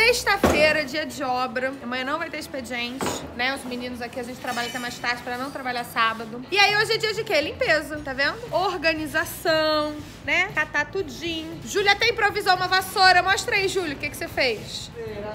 Sexta-feira, dia de obra. Amanhã não vai ter expediente, né? Os meninos aqui, a gente trabalha até mais tarde pra não trabalhar sábado. E aí hoje é dia de quê? Limpeza, tá vendo? Organização, né? Catar tudinho. Júlia até improvisou uma vassoura. Mostra aí, Júlio, o que você fez?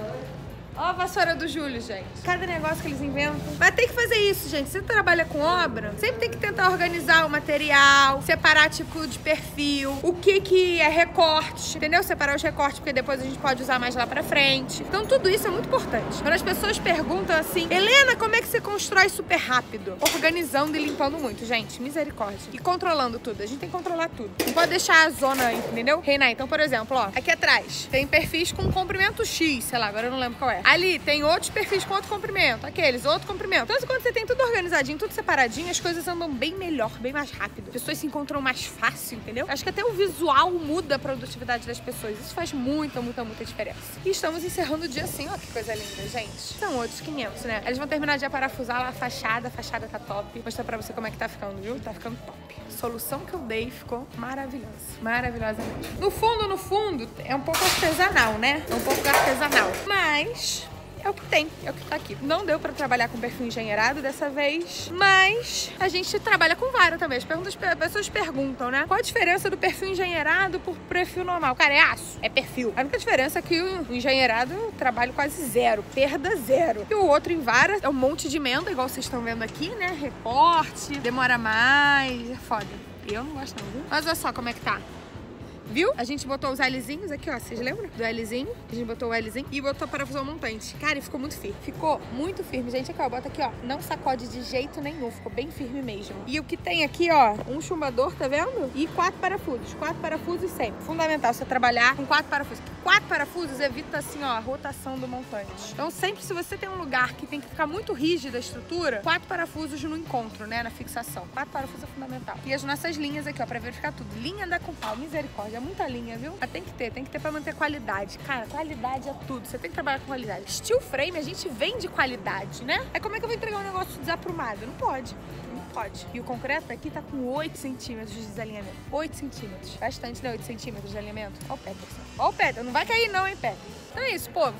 Ó a vassoura do Júlio, gente. Cada negócio que eles inventam. Mas tem que fazer isso, gente. Se você trabalha com obra, sempre tem que tentar organizar o material, separar tipo de perfil, o que é recorte, entendeu? Separar os recortes, porque depois a gente pode usar mais lá pra frente. Então tudo isso é muito importante. Quando as pessoas perguntam assim, Helena, como é que você constrói super rápido? Organizando e limpando muito, gente. Misericórdia. E controlando tudo. A gente tem que controlar tudo. Não pode deixar a zona, entendeu? Reinar. Então, por exemplo, ó, aqui atrás tem perfis com comprimento X, sei lá, agora eu não lembro qual é. Ali tem outros perfis com outro comprimento, aqueles, outro comprimento. Então, quando você tem tudo organizadinho, tudo separadinho, as coisas andam bem melhor, bem mais rápido. As pessoas se encontram mais fácil, entendeu? Acho que até o visual muda a produtividade das pessoas. Isso faz muita diferença. E estamos encerrando o dia assim, ó, que coisa linda, gente. São outros 500, né? Eles vão terminar de parafusar lá a fachada tá top. Vou mostrar pra você como é que tá ficando, viu? Tá ficando top. A solução que eu dei ficou maravilhosa. Maravilhosa mesmo. No fundo, é um pouco artesanal, né? É um pouco artesanal. Mas é o que tem, é o que tá aqui. Não deu pra trabalhar com perfil engenheirado dessa vez, mas a gente trabalha com vara também. As pessoas perguntam, né? Qual a diferença do perfil engenheirado por perfil normal? Cara, é aço, é perfil. A única diferença é que o engenheirado eu trabalho quase zero, perda zero. E o outro em vara é um monte de emenda, igual vocês estão vendo aqui, né? Recorte, demora mais, é foda. Eu não gosto não, viu? Mas olha só como é que tá. Viu? A gente botou os Lzinhos aqui, ó. Vocês lembram do Lzinho? A gente botou o Lzinho e botou parafusão montante. Cara, e ficou muito firme. Ficou muito firme. Gente, aqui, ó. Bota aqui, ó. Não sacode de jeito nenhum. Ficou bem firme mesmo. E o que tem aqui, ó, um chumbador, tá vendo? E 4 parafusos. 4 parafusos sempre. Fundamental você trabalhar com 4 parafusos. 4 parafusos evita, assim, ó, a rotação do montante. Então, sempre se você tem um lugar que tem que ficar muito rígida a estrutura, 4 parafusos no encontro, né? Na fixação. 4 parafusos é fundamental. E as nossas linhas aqui, ó, pra verificar tudo. Linha da Compal, misericórdia. É muita linha, viu? Mas tem que ter pra manter qualidade. Cara, qualidade é tudo. Você tem que trabalhar com qualidade. Steel frame, a gente vende qualidade, né? Aí como é que eu vou entregar um negócio desaprumado? Não pode. Não pode. E o concreto aqui tá com 8 centímetros de desalinhamento. 8 centímetros. Bastante, né? 8 centímetros de alinhamento. Ó o pé, pessoal. Ó o pé. Não vai cair não, hein, pé? Então é isso, povo.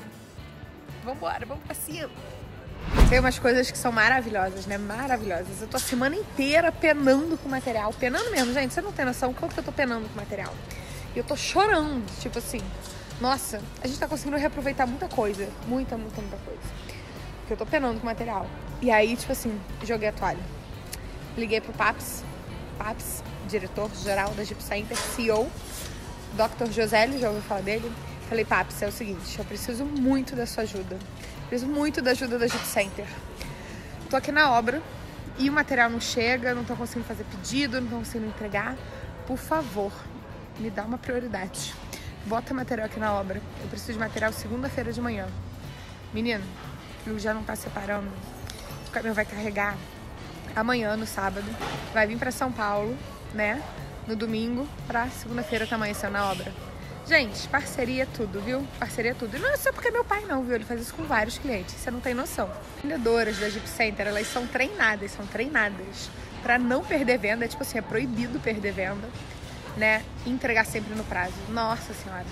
Vambora, vamos pra cima. Tem umas coisas que são maravilhosas, né? Maravilhosas. Eu tô a semana inteira penando com material. Penando mesmo, gente. Você não tem noção quanto que eu tô penando com material. E eu tô chorando, tipo assim, nossa, a gente tá conseguindo reaproveitar muita coisa. Muita coisa. Porque eu tô penando com material. E aí, tipo assim, joguei a toalha. Liguei pro Paps, diretor-geral da Jeep Center, CEO, Dr. Joselli, já ouviu falar dele? Falei, Paps, é o seguinte, eu preciso muito da sua ajuda. Preciso muito da ajuda da Jeep Center. Tô aqui na obra e o material não chega, não tô conseguindo fazer pedido, não tô conseguindo entregar. Por favor, me dá uma prioridade. Bota material aqui na obra. Eu preciso de material segunda-feira de manhã. Menino, eu já não tá separando. O caminhão vai carregar amanhã, no sábado. Vai vir pra São Paulo, né? No domingo, pra segunda-feira tá amanhecendo na obra. Gente, parceria é tudo, viu? Parceria é tudo. E não é só porque é meu pai não, viu? Ele faz isso com vários clientes. Você não tem noção. Vendedoras da Jeep Center, elas são treinadas pra não perder venda. É tipo assim, é proibido perder venda, né? Entregar sempre no prazo. Nossa Senhora.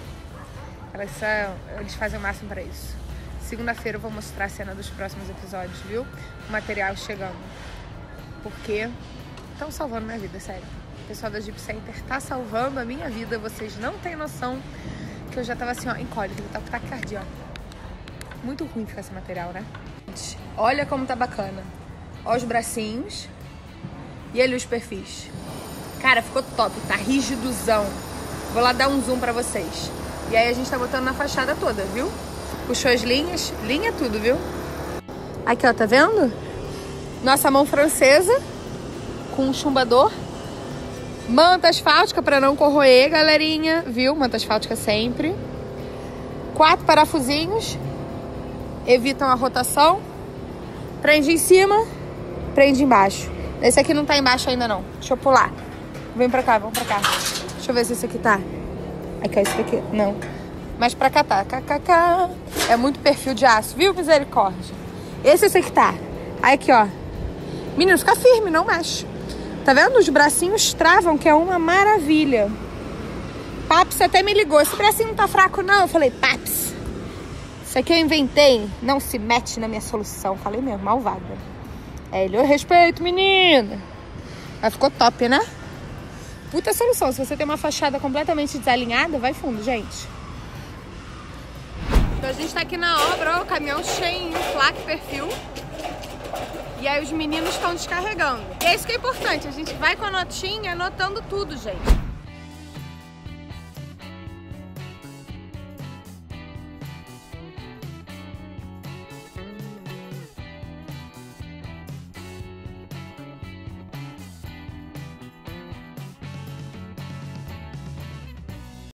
Eles fazem o máximo pra isso. Segunda-feira eu vou mostrar a cena dos próximos episódios, viu? O material chegando. Porque estão salvando minha vida, sério. O pessoal da Jeep Center tá salvando a minha vida. Vocês não têm noção que eu já tava assim, ó, em cólica. Eu tava com taquicardia, ó. Muito ruim ficar esse material, né? Olha como tá bacana. Ó os bracinhos. E ali os perfis. Cara, ficou top, tá rigidozão. Vou lá dar um zoom pra vocês. E aí a gente tá botando na fachada toda, viu? Puxou as linhas, linha tudo, viu? Aqui, ó, tá vendo? Nossa mão francesa com um chumbador. Manta asfáltica pra não corroer, galerinha, viu? Manta asfáltica sempre. 4 parafusinhos. Evitam a rotação. Prende em cima, prende embaixo. Esse aqui não tá embaixo ainda não. Deixa eu pular. Vem pra cá, vamos pra cá. Deixa eu ver se esse aqui tá. Aqui, ó, esse daqui. Não. Mas pra cá tá. KKK. É muito perfil de aço, viu? Misericórdia. Esse aqui tá. Aí aqui, ó. Menino, fica firme, não mexe. Tá vendo? Os bracinhos travam, que é uma maravilha. Paps até me ligou. Esse bracinho não tá fraco, não. Eu falei, Paps, Isso aqui eu inventei, não se mete na minha solução. Falei mesmo, malvada. Ele, eu respeito, menina. Mas ficou top, né? Puta solução. Se você tem uma fachada completamente desalinhada, vai fundo, gente. Então a gente tá aqui na obra, ó, o caminhão cheio, placa e perfil. E aí os meninos estão descarregando. E é isso que é importante, a gente vai com a notinha anotando tudo, gente.